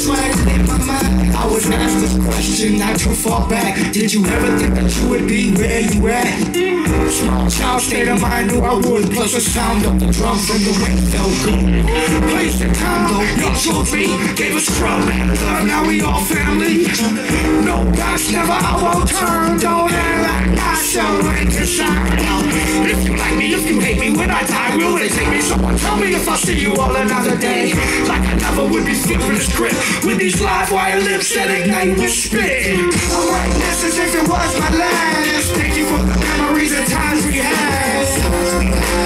trying to in my mind. I was asked this question not too far back. Did you ever think that you would be where you at? Small child state of mind, knew I would. Plus the sound of the drum from the wind felt good. Place and time though, your children gave us trouble and love. Now we all family. No backs, never I won't turn. Don't act like I shall rank inside. If you like me, if you hate me, when I die, will they take me? Someone tell me if I see you all another day. Like I never would be flipping the script with these live wire lips that ignite with spit. I'm writing this as if it was my last. Thank you for the memories and times we had.